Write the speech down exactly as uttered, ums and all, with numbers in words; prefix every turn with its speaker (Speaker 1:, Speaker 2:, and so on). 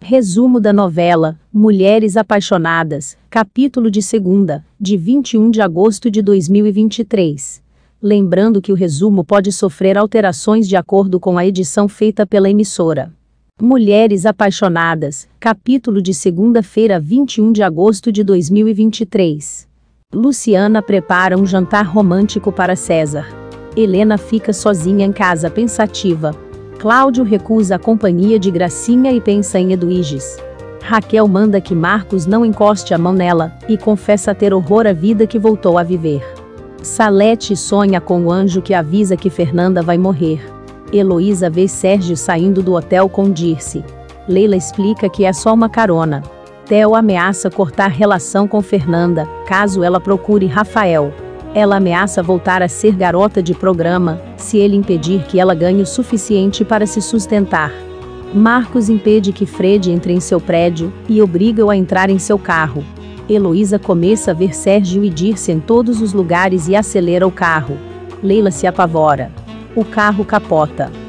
Speaker 1: Resumo da novela Mulheres Apaixonadas, capítulo de segunda, de vinte e um de agosto de dois mil e vinte e três. Lembrando que o resumo pode sofrer alterações de acordo com a edição feita pela emissora. Mulheres Apaixonadas, capítulo de segunda-feira, vinte e um de agosto de dois mil e vinte e três. Luciana prepara um jantar romântico para César. Helena fica sozinha em casa pensativa. Cláudio recusa a companhia de Gracinha e pensa em Edwiges. Raquel manda que Marcos não encoste a mão nela, e confessa ter horror à vida que voltou a viver. Salete sonha com o anjo que avisa que Fernanda vai morrer. Heloísa vê Sérgio saindo do hotel com Dirce. Leila explica que é só uma carona. Theo ameaça cortar relação com Fernanda, caso ela procure Rafael. Ela ameaça voltar a ser garota de programa, se ele impedir que ela ganhe o suficiente para se sustentar. Marcos impede que Fred entre em seu prédio, e obriga-o a entrar em seu carro. Heloísa começa a ver Sérgio e Dirce em todos os lugares e acelera o carro. Leila se apavora. O carro capota.